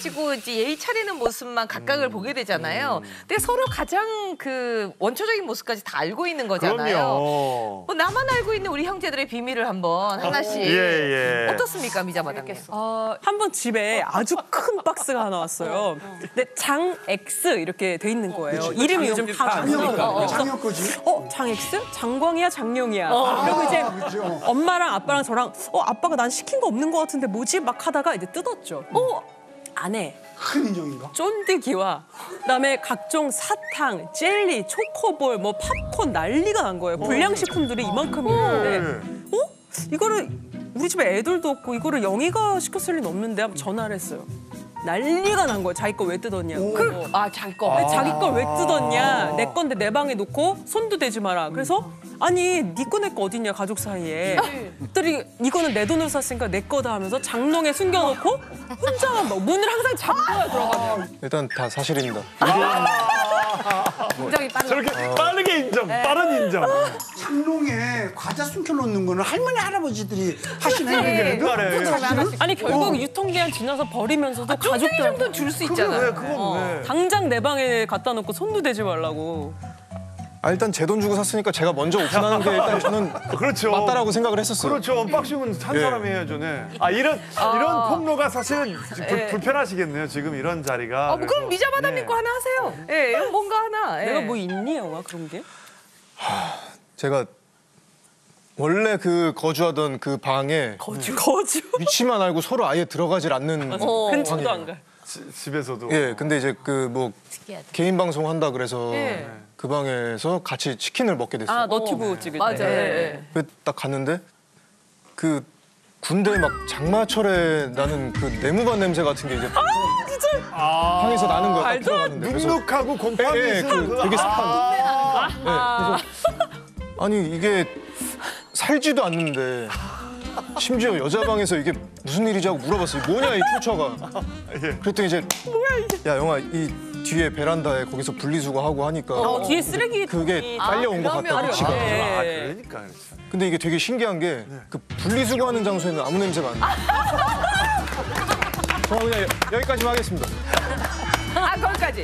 마시고 이제 예의 차리는 모습만 각각을 보게 되잖아요. 근데 서로 가장 그 원초적인 모습까지 다 알고 있는 거잖아요. 뭐 나만 알고 있는 우리 형제들의 비밀을 한번 하나씩. 어떻습니까, 미자마당님? 한 번 집에 아주 큰 박스가 하나 왔어요. 근데 장 X 이렇게 돼 있는 거예요. 이름이 요즘 다 안 나오니까. 장혁 거지? 장 X? 장광이야, 장룡이야. 그리고 이제 엄마랑 아빠랑 저랑 아빠가 난 시킨 거 없는 거 같은데 뭐지? 막 하다가 이제 뜯었죠. 안에 큰 인형인가? 쫀디기와 그다음에 각종 사탕, 젤리, 초코볼, 뭐 팝콘 난리가 난 거예요. 불량식품들이 이만큼 있는데 이거를 우리 집에 애들도 없고 이거를 영희가 시켰을 리는 없는데 한번 전화를 했어요. 난리가 난 거예요. 자기 거 왜 뜯었냐고. 자기 거. 자기 걸 왜 뜯었냐. 내 건데 내 방에 놓고 손도 대지 마라. 그래서 아니 네 거 내 거 어딨냐 가족 사이에. 그랬더니 이거는 내 돈으로 샀으니까 내 거다 하면서 장롱에 숨겨놓고 혼자 막 문을 항상 잠궈요 들어가면. 일단 다 사실입니다. 굉장히 빨라. 저렇게 빠르게 인정, 빠른 인정. 장롱에 과자 숨겨놓는 거는 할머니 할아버지들이 하시는 행동인데 아니 결국 유통기한 지나서 버리면서도 가족들 정도는 줄 수 있잖아요. 그건 왜? 당장 내 방에 갖다 놓고 손도 대지 말라고. 일단 제 돈 주고 샀으니까 제가 먼저 오픈하는 게 일단 저는 그렇죠. 맞다라고 생각을 했었어요. 그렇죠. 언박싱은 한 사람이 해야죠. 네. 이런 폭로가 사실은 불편하시겠네요. 지금 이런 자리가. 그럼 미자마당님 거 하나 하세요. 예, 뭔가 하나. 내가 뭐 있니 영화 그런 게? 제가 원래 그 거주하던 그 방에 거주? 위치만 알고 서로 아예 들어가질 않는 근처도 안 가. 집에서도. 예, 근데 이제 그 뭐 개인 방송 한다 그래서 그 방에서 같이 치킨을 먹게 됐어요. 너튜브 찍을 때. 맞아요. 딱 갔는데 그 군대 막 장마철에 나는 그 네모반 냄새 같은 게 이제 방에서 나는 거야. 딱 들어갔는데. 눅눅하고 곰팡이 그 되게 습한. 그래서 아니 이게 살지도 않는데 심지어 여자 방에서 이게 무슨 일이지 하고 물어봤어요. 뭐냐 이 출처가. 그랬더니 이제 야 영아 이 뒤에 베란다에 거기서 분리수거하고 하니까 뒤에 쓰레기 그게 딸려온 것 같다 위치가. 그러니까. 근데 이게 되게 신기한 게 그 분리수거하는 장소에는 아무 냄새가 안 나. 저 그냥 여기까지만 하겠습니다. 거기까지.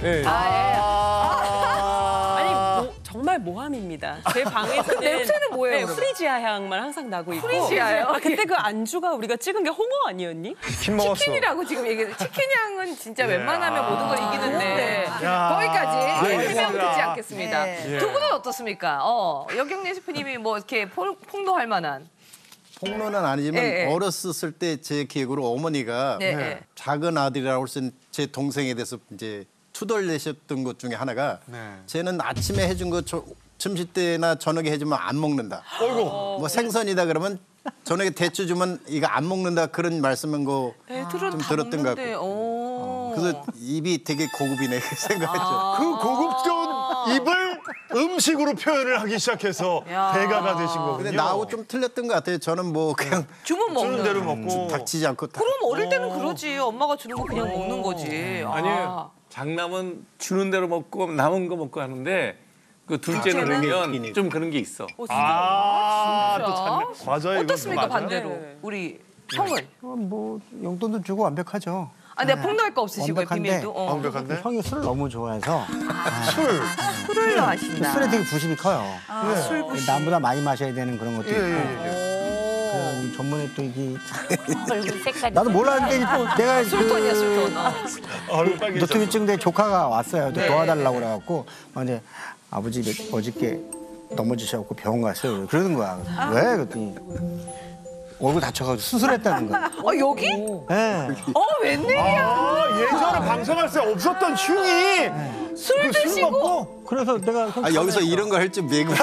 아니 정말 모함입니다. 제 방에서는 냄새는 뭐예요? 프리지아 향만 항상 나고 있고. 프리지아요? 그때 그 안주가 우리가 찍은 게 홍어 아니었니? 치킨 먹었어. 치킨이라고 지금 얘기해서 치킨 향은 진짜 웬만하면 모든 걸 이기는데 거기까지 설명 듣지 않겠습니다. 두 분은 어떻습니까? 여경래 셰프님이 뭐 이렇게 폭로할 만한. 폭로는 아니지만 어렸을 때 제 기억으로 어머니가 작은 아들이라고 할 수 있는 제 동생에 대해서 이제 투덜내셨던 것 중에 하나가 쟤는 아침에 해준 거 점심 때나 저녁에 해주면 안 먹는다. 뭐 생선이다 그러면 저녁에 대추 주면 이거 안 먹는다 그런 말씀한 거 좀 들었던 것 같고. 그래서 입이 되게 고급이네 생각했죠. 그 고급스러운 입을 음식으로 표현을 하기 시작해서 대가가 되신 거군요. 근데 나하고 좀 틀렸던 것 같아요. 저는 뭐 그냥 주문 먹는 주는 대로 먹고. 닥치지 않고. 그럼 어릴 때는 그러지. 엄마가 주는 거 그냥 먹는 거지. 아니요. 장남은 주는 대로 먹고 남은 거 먹고 하는데 그 둘째는 그러면 좀 그런 게 있어. 또 장난. 과자에 어떻습니까 반대로? 우리 형은? 뭐 용돈도 주고 완벽하죠. 내가 폭로할 거 없으시고요, 비밀도. 완벽한데? 형이 술을 너무 좋아해서 술을 마신다. 술에 되게 부심이 커요. 술 부심. 남보다 많이 마셔야 되는 그런 것도 있고. 그런 전문에 또 이게 얼굴 색깔이. 나도 몰랐는데 내가 술톤이야, 술톤. 노트북증 내 조카가 왔어요. 도와달라고 그래갖고 이제 아버지 어저께 넘어지셔갖고 병원 갔어요. 그러는 거야. 왜? 그랬더니 얼굴 다쳐가지고 수술했다는 거야. 여기? 네. 웬일이야. 예전에 방송할 때 없었던 흉이 술 드시고? 그래서 내가 여기서 이런 거 할 줄 미국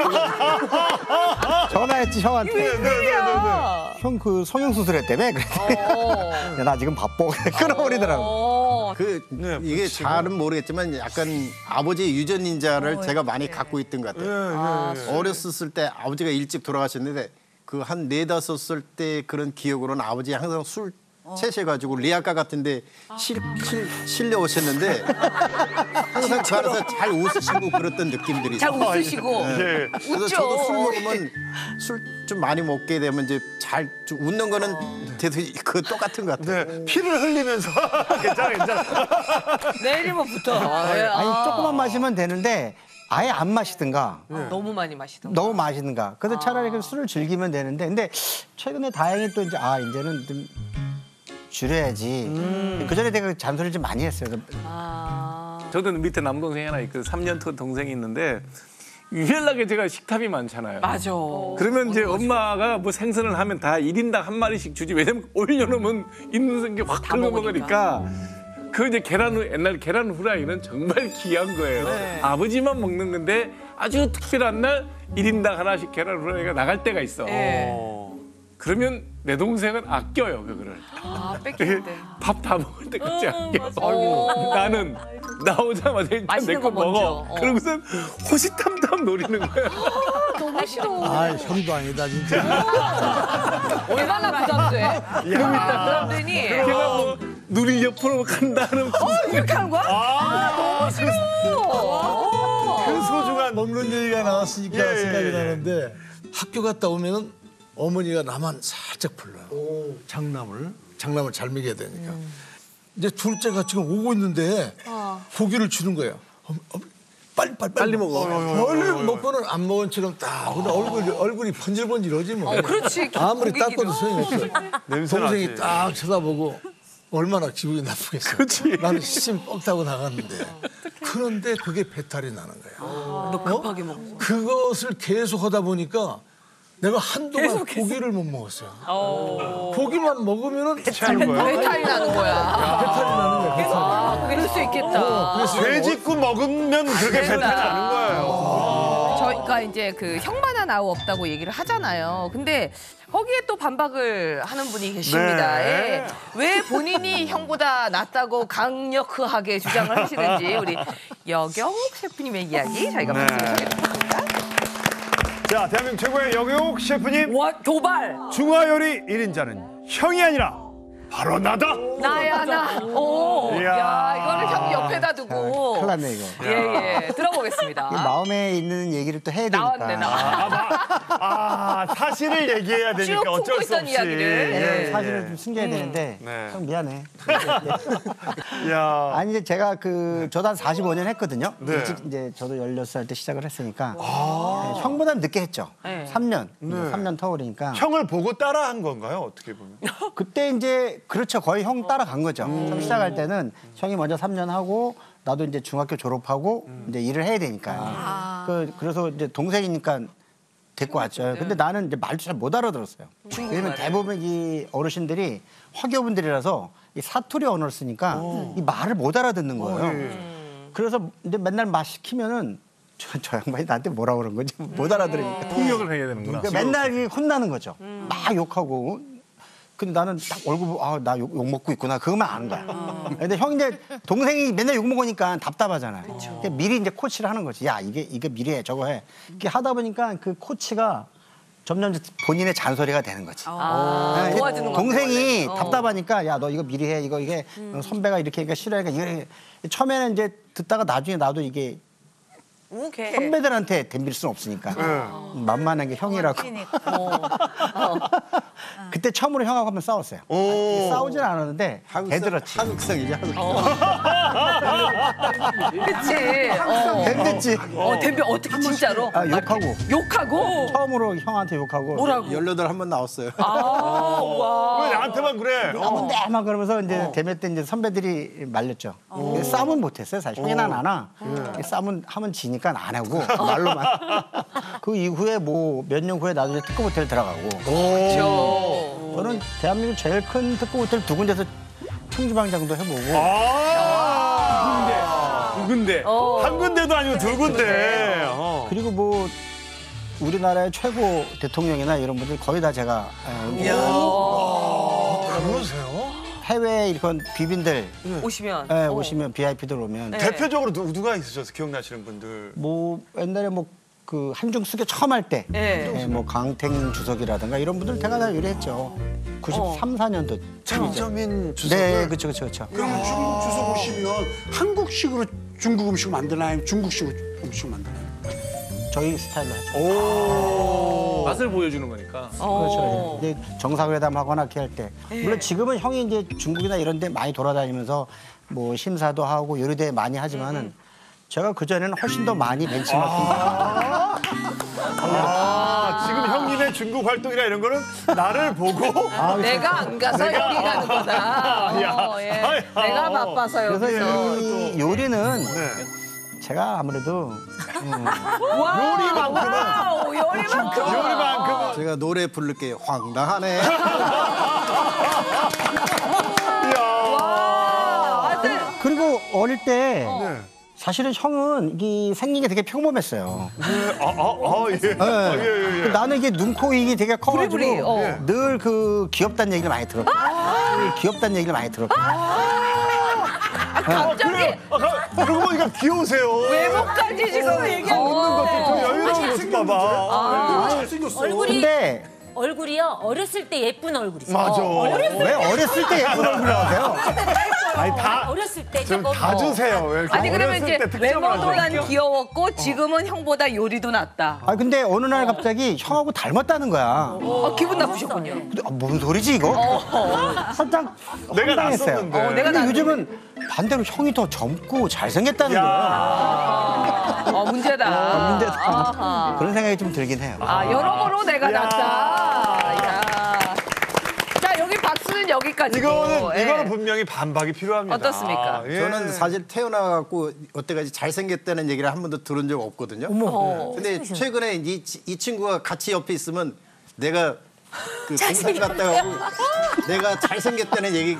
전화했지 형한테. 웬일이야. 형 그 성형 수술했다며? 그랬더니 나 지금 바빠. 끊어버리더라고. 이게 잘은 모르겠지만 약간 아버지의 유전인자를 제가 많이 갖고 있던 것 같아요. 어렸을 때 아버지가 일찍 돌아가셨는데 그 한 4, 5살 때 그런 기억으로는 아버지 항상 술 채셔가지고 리아카 같은데 실려 오셨는데 항상 그 안에서 잘 웃으시고 그랬던 느낌들이 잘 있어요. 웃으시고 네. 그래서 웃죠. 저도 술 먹으면 술 좀 많이 먹게 되면 이제 잘 좀 웃는 거는 대도 그 똑같은 것 같아요. 네, 피를 흘리면서 괜찮아. 내일이면 붙어. 아니 조금만 마시면 되는데 아예 안 마시든가 너무 많이 마시던. 너무 마시든가. 그래서 차라리 그 술을 즐기면 되는데 근데 최근에 다행히 또 이제 이제는 좀 줄여야지. 그전에 내가 잔소리를 좀 많이 했어요. 저도 밑에 남동생이 하나 있고 3년 터 동생이 있는데 유일하게 제가 식탐이 많잖아요. 맞아. 그러면 이제 엄마가 뭐 생선을 하면 다 1인당 한 마리씩 주지. 왜냐면 올려놓으면 있는 게 확 끓여 먹으니까. 그 이제 옛날 계란 후라이는 정말 귀한 거예요. 네. 아버지만 먹는 건데 아주 특별한 날 1인당 하나씩 계란 후라이가 나갈 때가 있어. 네. 그러면 내 동생은 아껴요, 그거를. 뺏기는데. 밥 다 먹을 때까지 아껴. 나는 나오자마자 일단 내 맛있는 거 거 먼저. 먹어. 그러고선 호시탐탐 노리는 거야. 너무 싫어. 아, 형도 아니다 진짜. 얼마나 부담돼? 부담되니? 걔가 뭐 눈이 옆으로 간다는 이렇게 하는 거야? 너무 싫어. 그 소중한 먹는 얘기가 나왔으니까 예, 생각이 예. 나는데 학교 갔다 오면은 어머니가 나만 살짝 불러요. 장남을 잘 먹여야 되니까. 이제 둘째가 지금 오고 있는데 고기를 주는 거예요. 빨리 먹어. 빨리 먹고는 안 먹은 처럼 딱. 근데 얼굴이 번질번질하지 뭐. 그렇지. 아무리 고기기도. 닦아도 소용없어. 냄새 동생이 나지. 딱 쳐다보고 얼마나 기분이 나쁘겠어. 나는 심 뻑 타고 나갔는데. 그런데 그게 배탈이 나는 거야. 너 급하게 먹어. 그것을 계속 하다 보니까 내가 한동안 고기를 못 먹었어요. 고기만 먹으면은 취하는 거야. 배탈이 나는 거야. 배탈이 나는 거야. 배탈이. 그럴 수 있겠다. 돼지국 먹으면 그렇게 배탈 나는 거예요. 저희가 이제 그 형만 하나 아우 없다고 얘기를 하잖아요. 근데 거기에 또 반박을 하는 분이 계십니다. 네. 예. 왜 본인이 형보다 낫다고 강력하게 주장을 하시는지 우리 여경욱 셰프님의 이야기 저희가 네. 말씀드리겠습니다. 자, 대한민국 최고의 여경욱 셰프님. 와 도발 중화요리 1인자는 형이 아니라 바로 나다. 나야 나. 오. 이야. 야 이거를 형 옆에다 두고. 큰일 났네 이거. 예예 들어보겠습니다. 이 마음에 있는 얘기를 또 해야 되니까. 나왔네 나. 사실을 얘기해야 되니까 쭉 어쩔 품고 수 있던 없이. 이야기를. 네, 사실을 좀 숨겨야 되는데 네. 형 미안해. 야. 아니 이제 제가 저도 한 45년 했거든요. 네. 일찍 이제 저도 16살 때 시작을 했으니까 네, 형보다 늦게 했죠. 네. 3년. 3년 터울이니까. 형을 보고 따라한 건가요? 어떻게 보면? 그때 이제 그렇죠. 거의 형 따라간 거죠. 처음 시작할 때는 형이 먼저 3년 하고 나도 이제 중학교 졸업하고 이제 일을 해야 되니까. 그래서 이제 동생이니까 데리고 왔죠. 근데 나는 이제 말도 잘 못 알아들었어요. 왜냐면 대부분 이 어르신들이 화교분들이라서 이 사투리 언어를 쓰니까 이 말을 못 알아듣는 거예요. 그래서 근데 맨날 말 시키면은 저 양반이 나한테 뭐라 그런 건지 못 알아들으니까. 통역을 해야 되는구나. 그러니까 맨날 혼나는 거죠. 막 욕하고. 근데 나는 딱 얼굴 나 욕 먹고 있구나 그것만 아는 거야. 근데 형 이제 동생이 맨날 욕 먹으니까 답답하잖아요. 그러니까 미리 이제 코치를 하는 거지. 야 이게 미리 해 저거 해. 이렇게 하다 보니까 그 코치가 점점 본인의 잔소리가 되는 거지. 네, 도와주는 동생이 거야, 답답하니까 야 너 이거 미리 해 이게 선배가 이렇게 하니까 싫어하니까 이게 처음에는 이제 듣다가 나중에 나도 이게 오케이. 선배들한테 덤빌 수는 없으니까 만만한 게 형이라고. 그때 처음으로 형하고 한번 싸웠어요. 싸우진 않았는데 대들었지. 하극성이지 하극성. 그치. 댐댔지. 댐비 어떻게 진짜로? 욕하고. 욕하고? 처음으로 형한테 욕하고. 뭐라고? 18 한 번 나왔어요. 와. 왜 나한테만 그래? 근데 막 그러면서 이제 대회 때 이제 선배들이 말렸죠. 싸움은 못했어요 사실. 형이나 나나 싸움은 하면 지니까 안 하고 말로만. 그 이후에 뭐 몇 년 후에 나중에 특급 호텔 들어가고. 그렇죠. 저는 대한민국 제일 큰 특급 호텔 2군데서 총주방장도 해보고. 두 군데. 한 군데도 아니고 두 군데. 그리고 뭐 우리나라의 최고 대통령이나 이런 분들 거의 다 제가 그러세요? 해외 이런 귀빈들 오시면. 오시면 BIP들 오면 대표적으로 누가 있으셔서 기억나시는 분들? 뭐 옛날에 뭐 그 한중 수교 처음 할 때, 네. 뭐 강택 주석이라든가 이런 분들 제가 다 요리했죠. 93, 4년도. 장점인 주석을. 네, 그렇죠. 그럼 중국 주석 오시면 한국식으로 중국 음식 만드나요? 아니면 중국식으로 음식 만드나요? 저희 스타일로 하죠. 맛을 보여주는 거니까. 그렇죠. 이제 정상회담하거나 이렇게 할 때. 물론 지금은 형이 이제 중국이나 이런 데 많이 돌아다니면서 뭐 심사도 하고 요리대 많이 하지만은 제가 그전에는 훨씬 더 많이 벤치마킹. 지금 형님의 중국 활동이나 이런 거는 나를 보고 내가 안 가서 요리하는 거다. 예. 내가 바빠서 그래서 여기서. 이 요리는 제가 아무래도 요리만큼은. 제가 노래 부를 게 황당하네. 그리고 어릴 때 사실은 형은 이 생긴 게 되게 평범했어요. 예. 나는 이게 눈, 코, 입이 되게 커가지고 부리부리, 늘 그 귀엽다는 얘기를 많이 들었고 귀엽다는 얘기를 많이 들었고 갑자기 그러고 보니까 귀여우세요. 외모까지 지금 얘기하고 웃는 것도 좀 여유로운 모습 봐봐. 잘생겼어. 얼굴이 얼굴이요. 어렸을 때 예쁜 얼굴이죠. 맞아. 왜 어렸을 때 예쁜 얼굴을 하세요? 아니 다 어렸을 때 좀 조금 다 주세요. 왜 이렇게 아니 그러면 어렸을 이제 때 특정을 외모도 하세요? 난 귀여웠고 지금은 형보다 요리도 낫다. 아 근데 어느 날 갑자기 형하고 닮았다는 거야. 기분 나쁘셨군요. 근데 뭔 소리지 이거? 살짝 내가 황당했어요. 낯섰는데. 내가 근데 요즘은 반대로 형이 더 젊고 잘생겼다는 거야. 문제다. 문제다. 아하. 그런 생각이 좀 들긴 해요. 여러모로 내가 낫다. 야. 자 여기 박수는 여기까지고. 이거는 분명히 반박이 필요합니다. 어떻습니까? 예. 저는 사실 태어나갖고 여태까지 잘생겼다는 얘기를 한 번도 들은 적 없거든요. 근데 최근에 이 친구가 같이 옆에 있으면 내가 그 동생 같다고 내가 잘생겼다는 얘기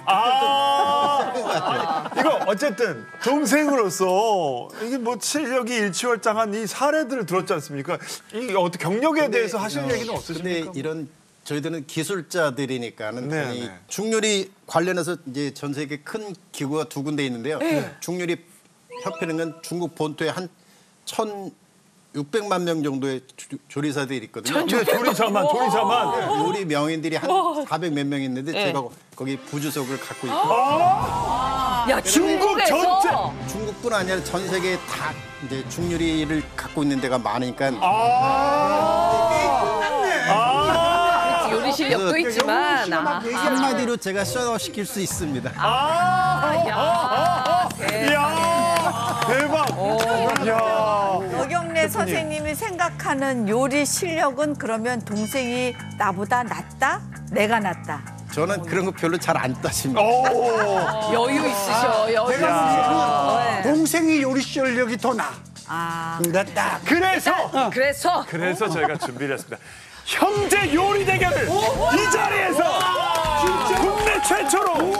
이거 어쨌든 동생으로서 이게 뭐 실력이 일치월장한 이 사례들을 들었지 않습니까? 이 어떻게 경력에 대해서 하실 얘기는 없으십니까? 근데 이런 저희들은 기술자들이니까는 네, 이 네. 중요리 관련해서 이제 전 세계 큰 기구가 두 군데 있는데요. 중요리 협회는 중국 본토에 한 1,600만 명 정도의 조리사들이 있거든요. 조리사만. 요리 명인들이 한 400 몇 명 있는데 제가 거기 부주석을 갖고 있고 야 중국에서 중국뿐 아니라 전 세계에 다 이제 중요리를 갖고 있는 데가 많으니까 요리 실력도 있지만 한마디로 제가 셔시킬 수 있습니다. 이야, 대박. 이야. 여경래 선생님이 생각하는 요리 실력은 그러면 동생이 나보다 낫다? 내가 낫다? 저는 그런 거 별로 잘 안 따집니다. 여유 있으셔. 여유 있으셔. 내가 동생이 요리 실력이 더 나. 낫다. 그래서 저희가 준비를 했습니다. 형제 요리 대결을 이 자리에서 국내 최초로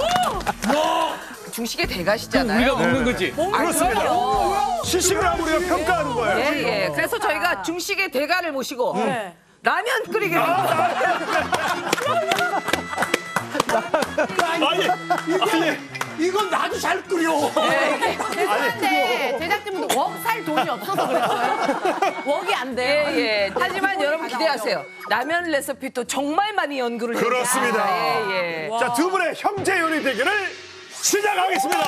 중식의 대가시잖아요. 우리가 먹는 거지. 그렇습니다. 시식을 우리가 평가하는 거예요. 예. 그래서 저희가 중식의 대가를 모시고 라면 끓이겠습니다. 이건 나도 잘 끓여. 죄송한데 제작진분들 웍 살 돈이 없어서 그랬어요. 웍이 안 돼. 예. 하지만 여러분 기대하세요. 라면 레시피도 정말 많이 연구를 해요. 그렇습니다. 예. 자, 두 분의 형제 요리 대결을 시작하겠습니다.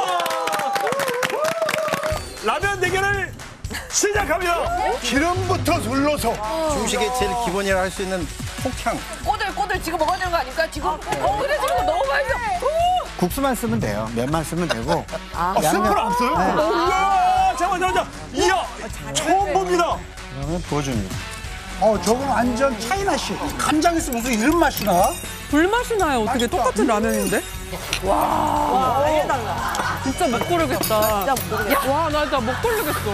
라면 대결을 시작합니다. 기름부터 둘러서 중식의 제일 기본이라 할 수 있는 폭향. 꼬들꼬들 지금 먹어야 되는 거 아닙니까? 지금 그래 지금 너무 맛있어. 국수만 쓰면 돼요. 면만 쓰면 되고. 스프를 안 써요? 이야, 잠깐만. 이야, 처음 봅니다. 그러면 부어줍니다. 저건 완전 차이나식. 간장에서 무슨 이런 맛이 나? 불맛이 나요. 어떻게 똑같은 라면인데? 와, 아예 달라. 진짜 못 고르겠다. 진짜 못 고르겠다. 와, 나 진짜 못 고르겠어.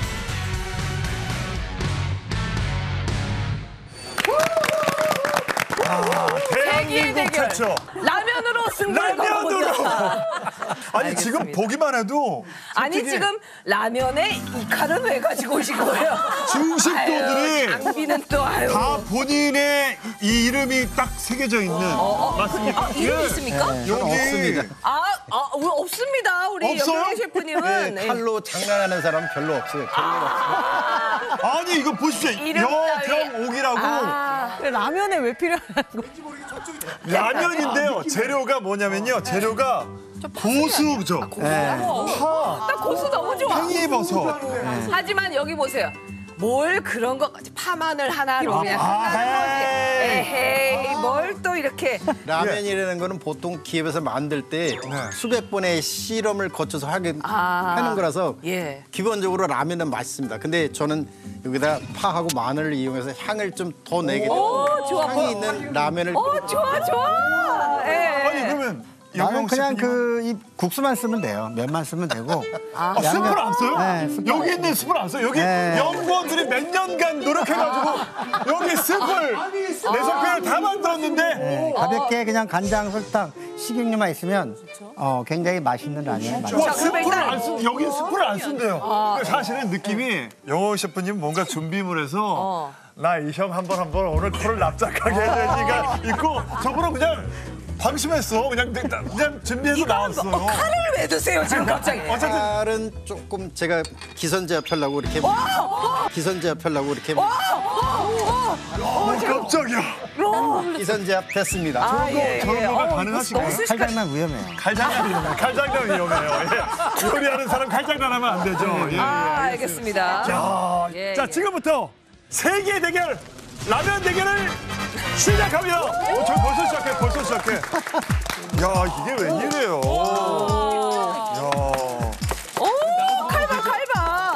대한민국 대결. 최초. 라면으로 승부를 걸어보자. 아니, 지금 보기만 해도 아니 솔직히 지금 라면에 이 칼은 왜 가지고 오신 거예요? 중식도들이 아유, 장비는 또 아유. 다 본인의 이 이름이 딱 새겨져 있는 맞습니까? 이름 있습니까? 저는 없습니다. 아 없습니다. 우리 없어요? 여경희 셰프님은. 네, 칼로 장난하는 사람 은 별로 없어요. 아니 이거 보십시오. 여경옥이라고. 라면에 왜 필요하는 거? 라면인데요. 재료가 뭐냐면요. 재료가 고수죠. 나 고수 너무 좋아. 팽이버섯. 하지만 여기 보세요. 뭘 그런 것까지 파마늘 하나로 그냥 끝나는 거지. 에헤이, 뭘 또 이렇게. 라면이라는 거는 보통 기업에서 만들 때 수백 번의 실험을 거쳐서 하는 거라서 기본적으로 라면은 맛있습니다. 근데 저는 여기다 파하고 마늘을 이용해서 향을 좀 더 내게 되고 향이 있는 라면을 좋아. 아니 그러면 나는 그냥 이 국수만 쓰면 돼요. 면만 쓰면 되고. 숯불 안 써요? 네, 숯불 여기 있는 숯불 안 써요? 여기 네. 연구원들이 몇 년간 노력해가지고 여기 숯불 6개를 다 만들었는데 네, 가볍게 그냥 간장, 설탕, 식용유만 있으면 굉장히 맛있는 라면이 만들어요. 와, 숯불을 안 쓴, 여기 숯불을 안 쓴대요. 사실은 느낌이 영호 셰프님 뭔가 준비물 해서 나 이 형 한번 오늘 코를 납작하게 해야 되니까 있고 저분은 그냥 방심했어. 그냥 준비해서 나왔어. 칼을 왜 드세요 지금 갑자기? 칼은 조금 제가 기선제압 하려고 이렇게 깜짝이야. 기선제압 됐습니다. 저런 거가 가능하신가요? 칼장난 위험해요. 칼장난 위험해요. 예. 요리하는 사람 칼장난하면 안 되죠. 예. 알겠습니다. 자, 지금부터 세계 대결, 라면 대결을 시작합니다. 저 벌써 시작해. 야, 이게 웬일이에요. 야. 칼 봐.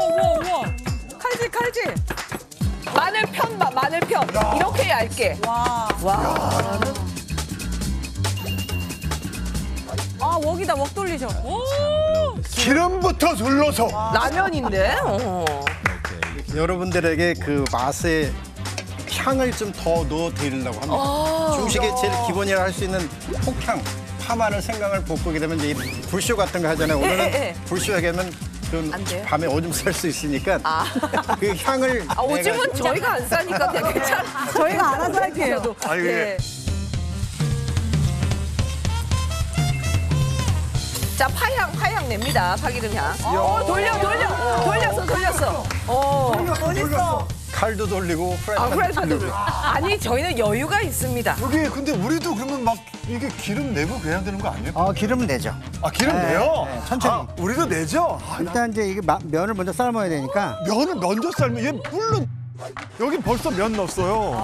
칼지. 마늘 편. 이렇게 얇게. 와. 웍이다, 웍 돌리죠. 기름부터 둘러서. 라면인데? 여러분들에게 그 맛의 향을 좀 더 넣어 드리려고 합니다. 중식의 제일 기본이라 할 수 있는 폭향, 파마늘, 생강을 볶게 되면 이제 불쇼 같은 거 하잖아요. 오늘은 불쇼하게 하면 좀 밤에 오줌 쌀 수 있으니까 그 향을 오줌은 저희가 안 싸니까 되게 괜찮아. 저희가 알아서 할게요. 자, 파향 냅니다. 파기름 향. 돌렸어. 칼도 돌리고 프라이팬도 돌리고. 아니, 저희는 여유가 있습니다. 여기 근데 우리도 그러면 막 이게 기름 내고 그래야 되는 거 아니에요? 기름은 내죠. 기름 내요? 네, 천천히. 우리도 내죠? 일단 이제 이게 면을 먼저 삶아야 되니까. 면을 먼저 삶으면 얘 물론 여기 벌써 면 넣었어요.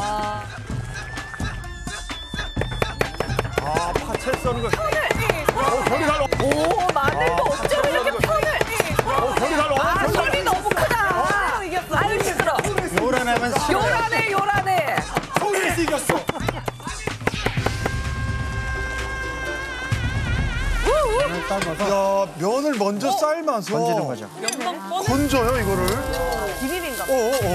파채 써는 거. 별이 달라. 오, 마늘도 어쩜 이렇게 편을. 별이 달라. 소리 너무 크다. 이겼어. 아유, 힘들어. 요란해. 서울에서 이겼어. 야, 면을 먼저 삶아서 건지는 거죠. 건져요, 이거를. 비빔인가?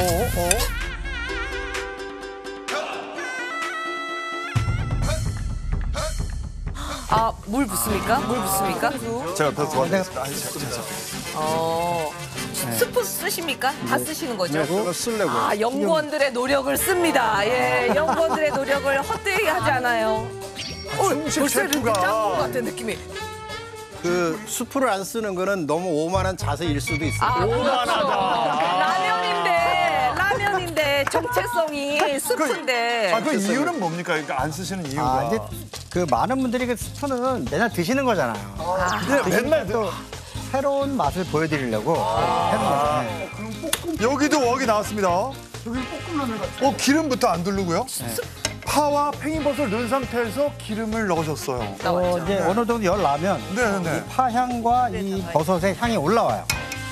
물 붓습니까? 제가 더 도와드리겠습니다. 스프 쓰십니까? 다 쓰시는 거죠? 그거 쓰려고. 연구원들의 노력을 씁니다. 연구원들의 노력을 헛되이 하지 않아요. 중식 벌써 이렇게 셰프가. 짠것 같은 느낌이. 그 수프를 안 쓰는 거는 너무 오만한 자세일 수도 있어요. 오만하다. 라면인데 정체성이 스프인데. 그 이유는 뭡니까? 그러니까 안 쓰시는 이유가. 이제 그 많은 분들이 그 스프는 맨날 드시는 거잖아요. 맨날 또 새로운 맛을 보여드리려고 해는 거죠. 여기도 웍이 나왔습니다. 여기 볶음라면 같아요. 기름부터 안 두르고요? 파와 팽이버섯을 넣은 상태에서 기름을 넣으셨어요. 이제 어느 정도 열 나면 이 파향과 이 버섯의 향이 올라와요.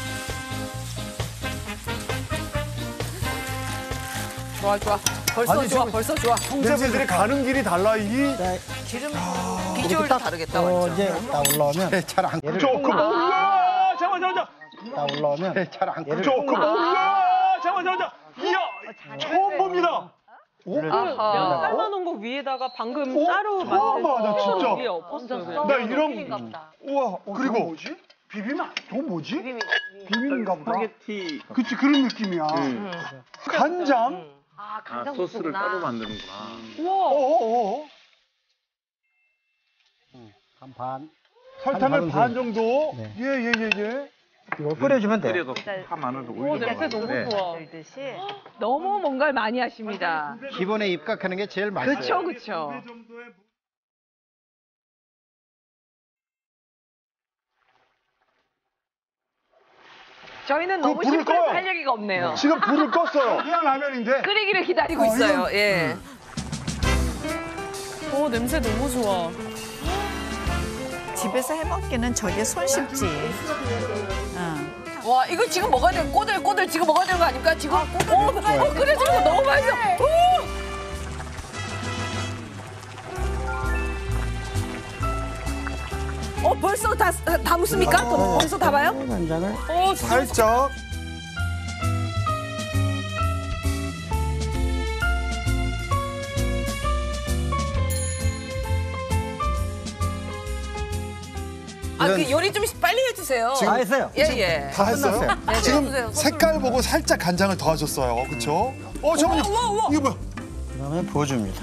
좋아. 벌써 좋아. 형제분들이 가는 길이 달라. 이 기름 비주얼도 다르겠다. 완전. 이제 딱 올라오면 잘안 조금. 잠깐만. 딱 올라오면 잘안 조금. 잠깐만. 이야, 처음 봅니다. 면 삶아놓은 거 위에다가 방금 따로 나 진짜. 위에 엎었어요. 나 이런. 우와, 그리고 뭐지? 비빔면? 저거 뭐지? 비빔인가 보다. 스파게티 그치, 그런 느낌이야. 간장? 소스를 따로 만드는구나. 우와. 한 반. 설탕을 반 정도. 네. 예. 이거 끓여주면 돼요. 끓여서 파 마늘을 올려. 냄새 너무 좋아. 너무 뭔가를 많이 하십니다. 기본에 입각하는 게 제일 맛있어요. 그쵸. 저희는 너무 불을 꺼요. 할 얘기가 없네요. 지금 불을 껐어요. 그냥 라면인데. 끓이기를 기다리고 있어요. 예. 냄새 너무 좋아. 집에서 해먹기는 저게 손쉽지. 와, 이거 지금 먹어야 돼요. 꼬들 지금 먹어야 되는 거 아닙니까? 지금 끓여주는 거 너무 맛있어. 벌써 다 묻습니까? 벌써 다 봐요? 간장을 살짝. 그 요리 좀 빨리 해주세요. 다 했어요. 예. 다 했어요? 네, 지금 해주세요. 색깔 보고 살짝 간장을 더하셨어요. 그렇죠? 잠깐만요. 이거 뭐야? 그다음에 부어줍니다.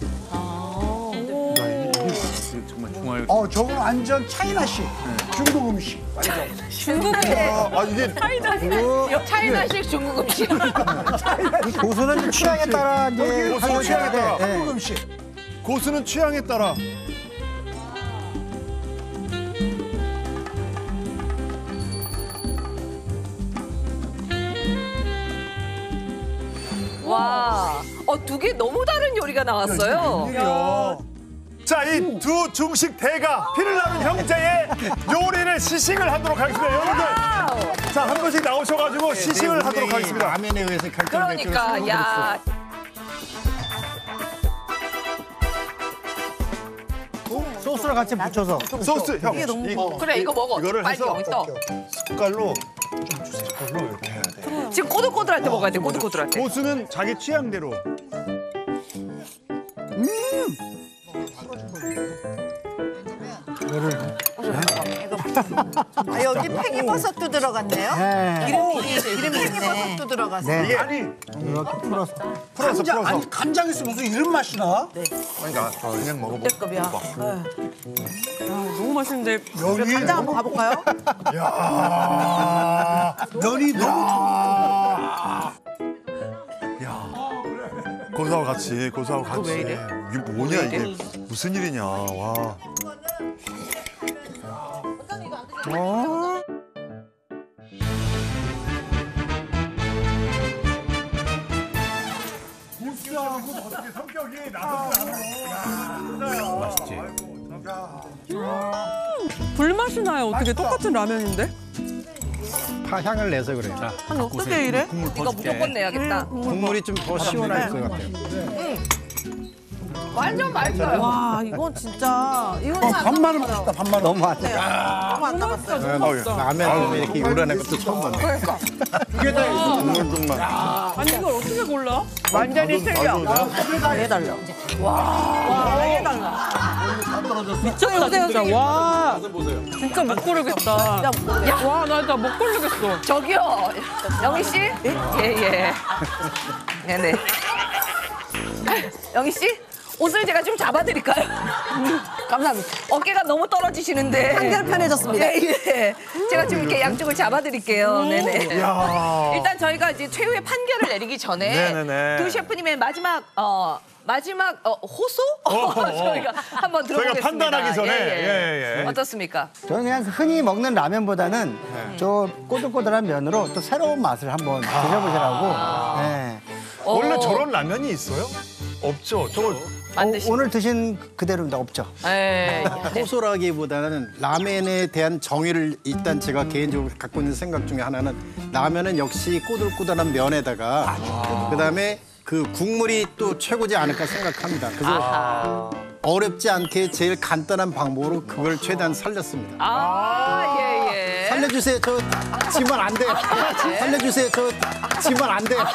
정말 중화요. 저건 완전 차이나식 중국 음식. 이게 차이나식 중국 음식. 이 고수는 취향에 따라 이제 고수는 취향에 따라. 네. 한국 음식. 고수는 취향에 따라. 와, 두 개 너무 다른 요리가 나왔어요. 자, 이 두 중식 대가 피를 나는 형제의 요리를 시식을 하도록 하겠습니다. 여러분들, 자, 한 번씩 나오셔가지고 시식을 하도록 하겠습니다. 라면에 의해서 결정된 그러니까, 야. 소스를 같이 묻혀서. 소스, 형. 그래, 이거 먹어. 이거를 빨리 해서 여기 떠. 숟갈로 좀 주세요. 숟갈로 이렇게 해야 돼. 지금 꼬들꼬들할 때 먹어야 돼, 꼬들꼬들할 때. 고수는 자기 취향대로. 여기 팽이버섯도 들어갔네요. 기름이 팽이버섯도 들어갔어요. 이게 아니 이렇게 풀어서. 간장 아니 간장에서 무슨 이런 맛이 나? 그러니까 그냥 먹어봐. 너무 맛있는데. 여기 간장 한번 가볼까요? 야, 면이 너무 좋아. 고수하고 같이, 고수하고 같이. 왜 이래? 이게 뭐냐, 이게. 무슨 일이냐, 와. 고수하고 어떻게 성격이 맛있지. 불맛이 나요. 어떻게 똑같은 라면인데? 파향을 내서 그래요. 아니 어떻게 이래? 이거 무조건 내야겠다. 국물이 좀 더 시원할 것 같아요. 완전 맛있어요. 와, 이건 진짜 이건 반말은 맛있다. 반말 너무 안 돼. 너무 안 남았어요. 라면을 이렇게 우러낸 것도 처음 봤네. 그러니까. 그게 다 있어, 국물뿐만. 아니 이걸 어떻게 골라? 완전히 틀려. 해달라. 미쳤다 진짜. 와. 진짜 못 고르겠다. 와, 나 못 고르겠어. 저기요, 영희 씨? 예. 네네. 영희 씨? 옷을 제가 좀 잡아드릴까요? 감사합니다. 어깨가 너무 떨어지시는데. 한결 편해졌습니다. 예. 제가 좀 이렇게 양쪽을 잡아드릴게요. 네네. 일단 저희가 이제 최후의 판결을 내리기 전에 네네네. 두 셰프님의 마지막 호소? 저희가 한번 들어보겠습니다. 저희가 판단하기 전에. 예. 예. 어떻습니까? 저는 그냥 흔히 먹는 라면보다는 저 꼬들꼬들한 면으로 또 새로운 맛을 한번 드셔보시라고. 네. 원래 저런 라면이 있어요? 없죠. 저거 오늘 드신 그대로입니다. 없죠. 예. 호소라기보다는 라면에 대한 정의를 일단 제가 개인적으로 갖고 있는 생각 중에 하나는 라면은 역시 꼬들꼬들한 면에다가 그다음에 그 국물이 또 최고지 않을까 생각합니다. 그래서 어렵지 않게 제일 간단한 방법으로 그걸 최대한 살렸습니다. 예. 살려주세요. 저 지면 안 돼요. 살려주세요. 저 지면 안 돼요.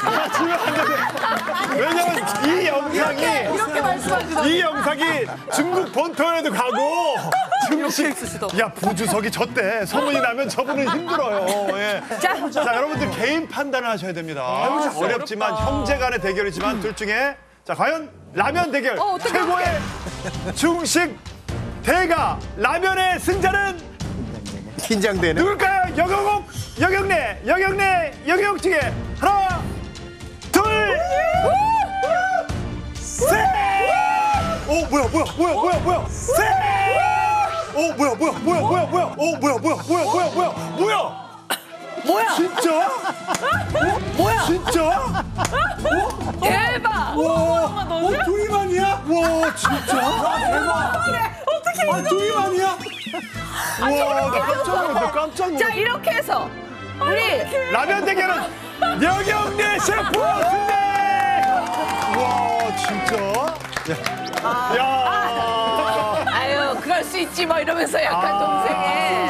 왜냐면 이 영상이 중국 본토에도 가고 야 부주석이 졌대. 소문이 나면 저분은 힘들어요. 예. 자, 여러분들 개인 판단을 하셔야 됩니다. 어렵지만 어렵다. 형제 간의 대결이지만 둘 중에 자 과연 라면 대결 최고의 중식 대가 라면의 승자는 긴장되네. 누굴까요? 여경옥, 여경래, 여경옥 중에 하나, 둘, 셋. 오 뭐야? 셋. 오 뭐야? 뭐야? 진짜? 뭐야? 진짜? 대박! 와, 둘이만이야? 와, 진짜? 대박! 어떻게 아, 둘이만이야? 와, 나 깜짝 놀랐어. 자, 이렇게 해서 우리 라면 대결은 여경래 셰프 승리! 와, 진짜? 야. 아유, 그럴 수 있지 뭐 이러면서 약간 동생의.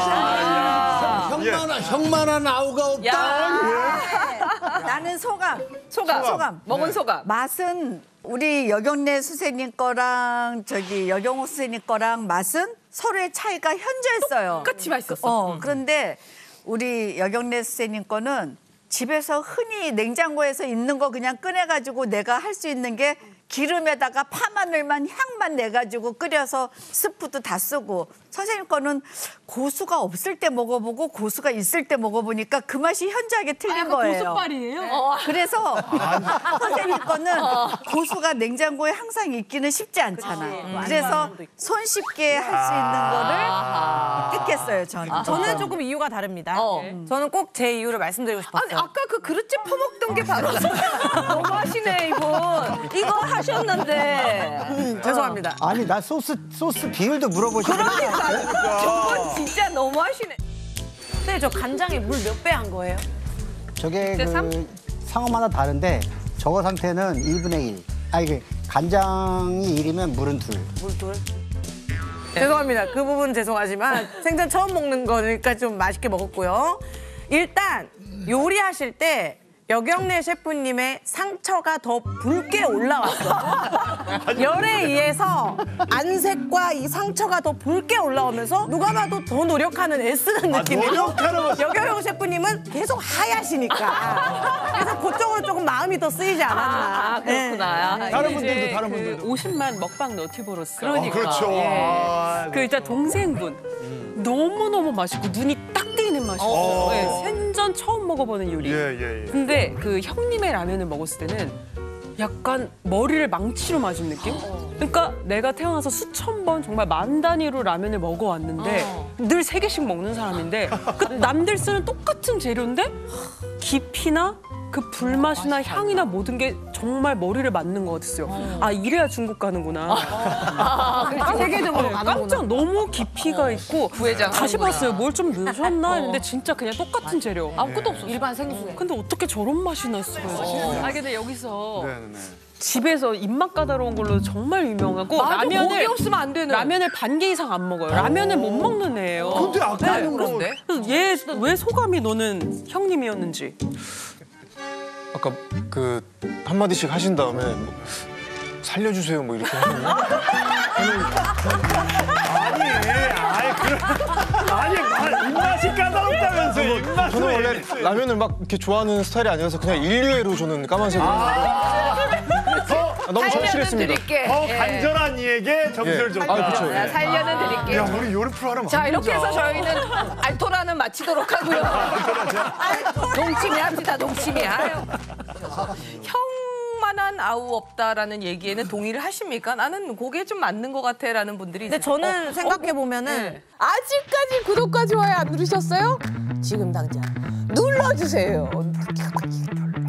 형만한 아우가 없다. 나는 소감. 먹은 소감. 맛은 우리 여경래 선생님 거랑 저기 여경옥 선생님 거랑 맛은 서로의 차이가 현저했어요. 똑같이 맛있었어. 그런데 우리 여경래 선생님 거는 집에서 흔히 냉장고에서 있는 거 그냥 꺼내가지고 내가 할 수 있는 게 기름에다가 파마늘만 향만 내가지고 끓여서 스프도 다 쓰고, 선생님 거는 고수가 없을 때 먹어보고 고수가 있을 때 먹어보니까 그 맛이 현저하게 틀린 거예요. 고수빨이에요? 그래서 선생님 거는 고수가 냉장고에 항상 있기는 쉽지 않잖아요. 그래서 손쉽게 할 수 있는 거를 택했어요, 저는. 저는 조금 이유가 다릅니다. 저는 꼭 제 이유를 말씀드리고 싶었어요. 아니, 아까 그 그릇째 퍼먹던 게 바로 너무 하시네, 이분. 이거 하셨는데. 죄송합니다. 아니 나 소스 비율도 물어보시고. 저건 진짜 너무 하시네. 근데 저 간장에 물 몇 배 한 거예요? 저게 네, 그 상황마다 다른데 저거 상태는 1분의 1. 아 이게 간장이 1이면 물은 2. 물 둘? 죄송합니다. 그 부분 죄송하지만 생전 처음 먹는 거니까 좀 맛있게 먹었고요. 일단 요리하실 때 여경래 셰프님의 상처가 더 붉게 올라왔어요. 열에 의해서 안색과 이 상처가 더 붉게 올라오면서 누가 봐도 더 노력하는 애쓰는 느낌이고, 여경래 셰프님은 계속 하얗시니까 그래서 그쪽으로 조금 마음이 더 쓰이지 않았나. 그렇구나. 네. 다른 분들도 50만 먹방 너튜버로서. 그러니까. 그렇죠. 아, 그 일단 동생분 너무너무 맛있고 눈이 딱 뜨이는 맛이었어요. 네, 생전 처음 먹어보는 요리. 예. 근데 그 형님의 라면을 먹었을 때는 약간 머리를 망치로 맞은 느낌? 그러니까 내가 태어나서 수천 번 정말 만 단위로 라면을 먹어왔는데 늘 3개씩 먹는 사람인데 그 남들 쓰는 똑같은 재료인데 깊이나 그 불맛이나 향이나 모든 게 정말 머리를 맞는 것 같았어요. 아 이래야 중국 가는구나. 세계적으로 가는구나. 깜짝 너무 깊이가 있고 부회장 다시 하는구나. 봤어요. 뭘 좀 넣으셨나 했는데 진짜 그냥 똑같은 재료. 아무것도 없어. 일반 생수에. 근데 어떻게 저런 맛이 났어요? 아, 근데 여기서 집에서 입맛 까다로운 걸로 정말 유명하고 맞아, 고기 없으면 안 되는. 라면을 반 개 이상 안 먹어요. 라면을 못 먹는 애예요. 근데 아까 그런데? 얘 왜 소감이 너는 형님이었는지. 아까 그 한마디씩 하신 다음에 뭐 살려주세요 뭐 이렇게 하셨나? 아니, 입맛이 까다롭다면서, 입맛이. 저는 원래 라면을 막 이렇게 좋아하는 스타일이 아니라서 그냥 인류애로 저는 까만색으로 너무 절실했습니다. 드릴게. 더 간절한 이에게 정수를 줬다. 아, 그렇죠. 예. 살려는 드릴게. 야, 우리 요리 프로 하나 자, 이렇게 해서 저희는 알토라는 마치도록 하고요. 동치미 합시다, 동치미. 아유. 형만한 아우 없다라는 얘기에는 동의를 하십니까? 나는 그게 좀 맞는 것 같아라는 분들이. 근데 저는 생각해보면은 아직까지 구독과 좋아요 안 누르셨어요? 지금 당장 눌러주세요.